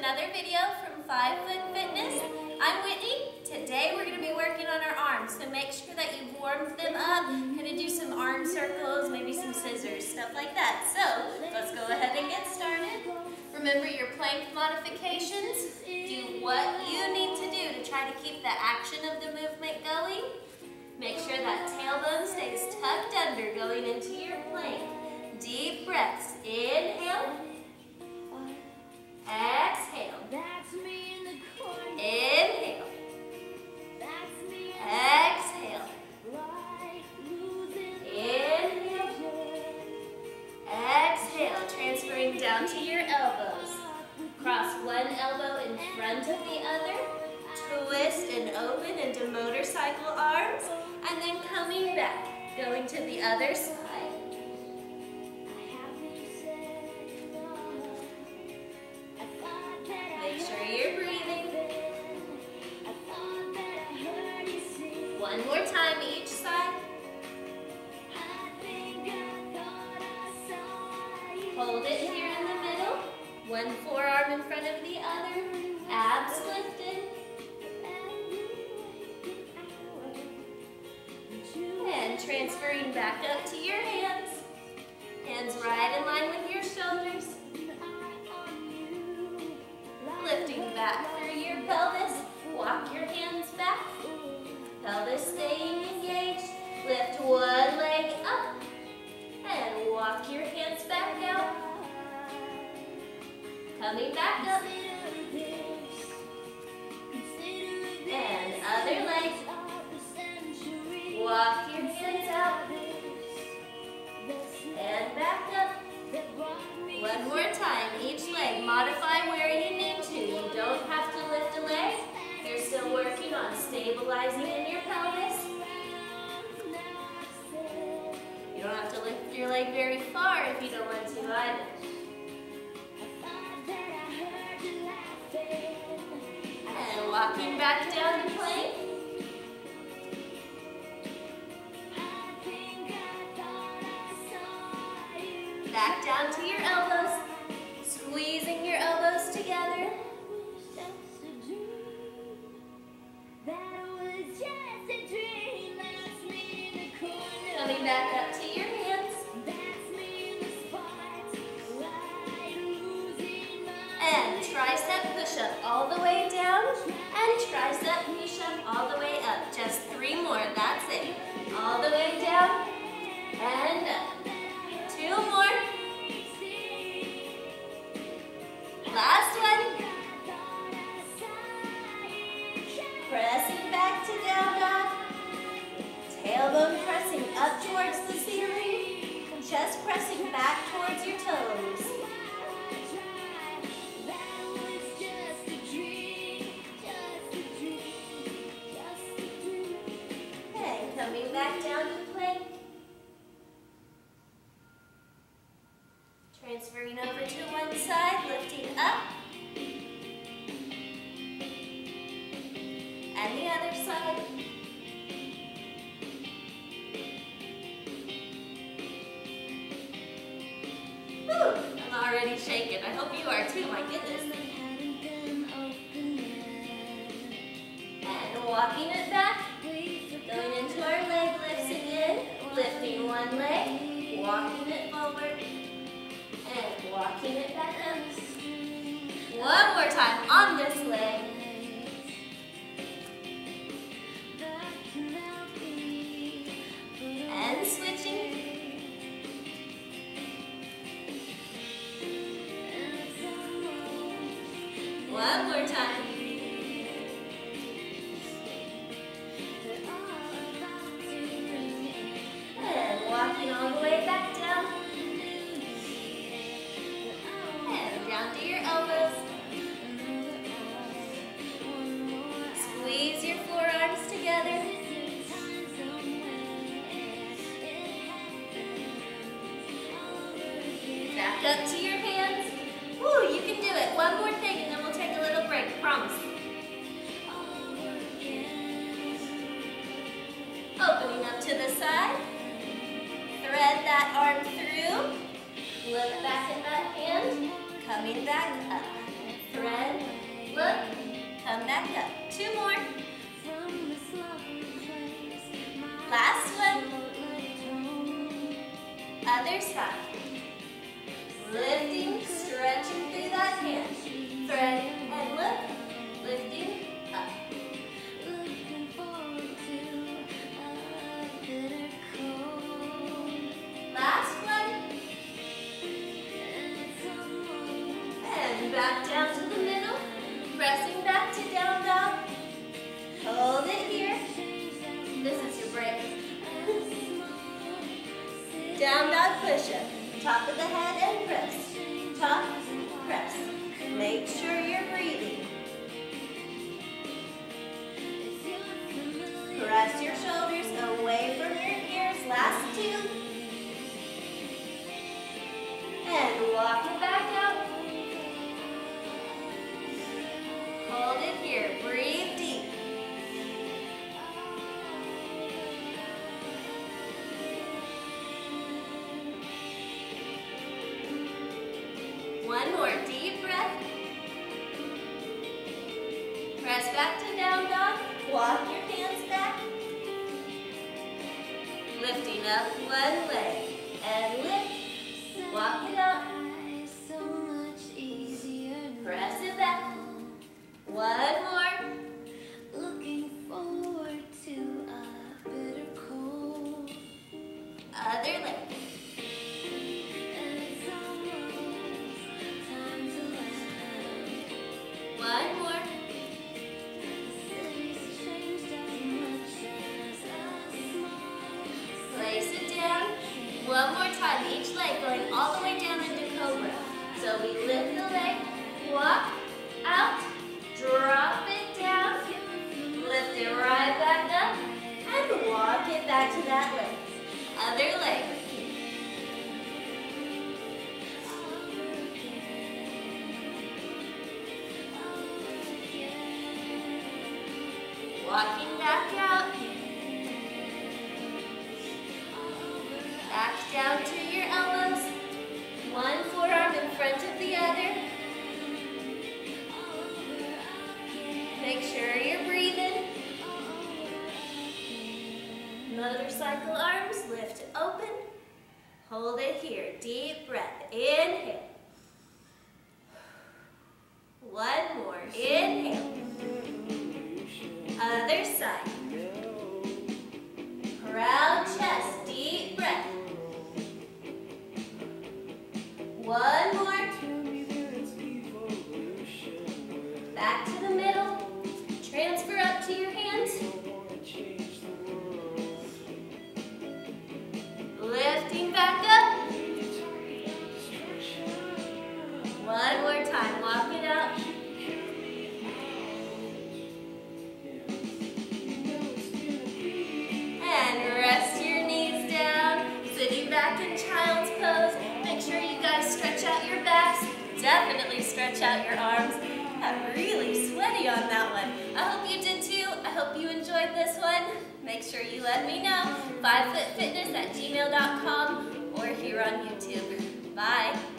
another video from 5 Foot Fitness. I'm Whitney. Today we're going to be working on our arms, so make sure that you've warmed them up. Going to do some arm circles, maybe some scissors, stuff like that. So let's go ahead and get started. Remember your plank modifications. Do what you need to do to try to keep the action of the movement going. Make sure that tailbone stays tucked under going into your plank. Deep breaths. Inhale. Exhale. Inhale. Exhale. Inhale. Exhale. Transferring down to your elbows. Cross one elbow in front of the other. Twist and open into motorcycle arms. And then coming back. Going to the other side. Make sure you're breathing. One more time each side. Hold it here in the middle. One forearm in front of the other. Abs lifted. And transferring back up to your hands. Hands right in line with your shoulders. Lifting back through your pelvis. Walk your hands back. Pelvis staying engaged. Lift one leg up. And walk your hands back out. Coming back up. And other leg. Walk your hands out. And back up. One more time, each leg. Modify where you need to. You don't have to lift a leg. You're still working on stabilizing in your pelvis. You don't have to lift your leg very far if you don't want to either. And walking back down the plank. Back down to your elbows, squeezing your elbows together. Coming back up to your hands. And tricep push-up all the way down, and tricep push-up all the way up. Just 3 more, that's it. All the way down, and up. 2 more. Last one. Pressing back to down dog. Tailbone pressing up towards the ceiling. Just pressing back towards your toes. And coming back down to plank. Transferring over to one side, lifting up. And the other side. Whew, I'm already shaking. I hope you are too, my goodness. And walking it back. Going into our leg lifts again. Lifting one leg, walking it forward. And walking it back up. One more time on this leg. And switching. One more time. And walking all the way back down. Down to your elbows. Squeeze your forearms together. Back up to your hands. Woo, you can do it. One more thing and then we'll take a little break, promise. Opening up to the side. Thread that arm through. Look back at that hand. Coming back up. Thread. 2 more. Last one. Other side. Lifting, stretching through that hand. Thread and lift. Lifting up. Last one. And back down to the middle. Pressing back to down dog. Hold it here. This is your break. Down dog push-up. Top of the head and press. Top, press. Make sure you're breathing. Press your shoulders away from your ears. Last 2. And walk it back out. Hold it here. Breathe deep. One more deep breath. Press back to down dog. Walk your hands back. Lifting up one leg. And lift. Walk it up. Press it back. One more. Looking forward to a bitter cold. Other leg. One more. Place it down. One more time. Each leg going all the way down into cobra. So we lift the leg, walk out, drop it down, lift it right back up, and walk it back to that leg. Other leg. Walking back out. Back down to your elbows. One forearm in front of the other. Make sure you're breathing. Motorcycle arms, lift open. Hold it here. Deep breath. Inhale. One more. Inhale. Other side. Proud chest. Deep breath. One more. Back to the middle. Transfer up to your hands. Lifting back up. One more time. Walk it out. And rest your knees down. Sitting back in child's pose. Make sure you guys stretch out your backs. Definitely stretch out your arms. I'm really sweaty on that one. I hope you did too. I hope you enjoyed this one. Make sure you let me know. 5footfitness@gmail.com or here on YouTube. Bye.